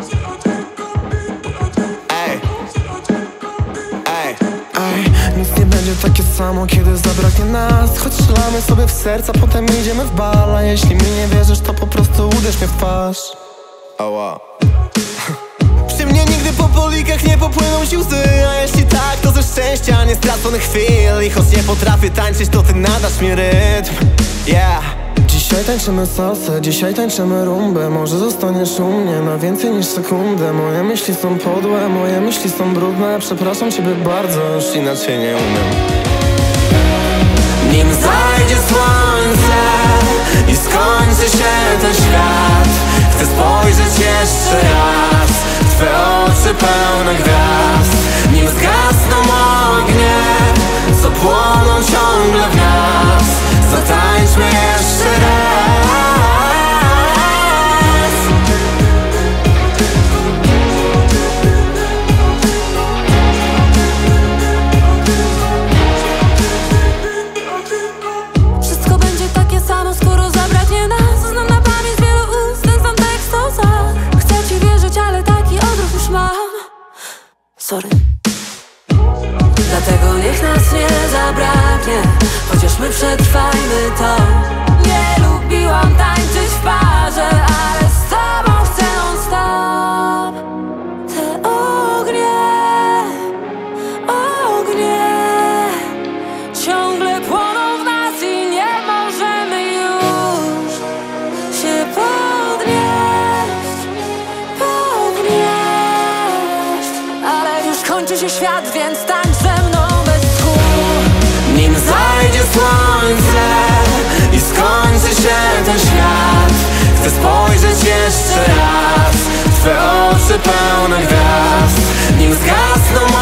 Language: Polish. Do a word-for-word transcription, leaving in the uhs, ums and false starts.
Ej, ej, ej, nic nie będzie takie samo, kiedy zabraknie nas. Choć strzelamy sobie w serca, potem idziemy w bal. A jeśli mi nie wierzysz, to po prostu uderz mnie w twarz. Ała. Przy mnie nigdy po polikach nie popłyną ci łzy. A jeśli tak, to ze szczęścia, nie straconych chwil. I choć nie potrafię tańczyć, to ty nadasz mi rytm. Yeah. Dzisiaj tańczymy salsę, dzisiaj tańczymy rumbę. Może zostaniesz u mnie na więcej niż sekundę. Moje myśli są podłe, moje myśli są brudne. Przepraszam ciebie bardzo, już inaczej nie umiem. Nim zajdzie słońce i skończy się ten świat, chcę spojrzeć jeszcze raz w twe oczy pełne gwiazd. Nim zgasną ognie, co płoną ciągle w nas, zatańczmy jeszcze raz. Wszystko będzie takie samo, skoro zabraknie nas. Znam na pamięć wielu ust, ten sam tekst o łzach. Chcę ci wierzyć, ale taki odruch już mam. Sorry. Dlatego niech nas nie zabraknie, chociaż my przetrwajmy to. Nie lubiłam tańczyć w parze, ale z tobą chcę non stop. Te ognie, ognie ciągle płoną w nas i nie możemy już się podnieść, podnieść. Ale już kończy się świat, więc tańcz ze mną bez tchu. Nim zajdzie słońce i skończy się ten świat, chcę spojrzeć jeszcze raz w twe oczy pełne gwiazd. Nim zgasną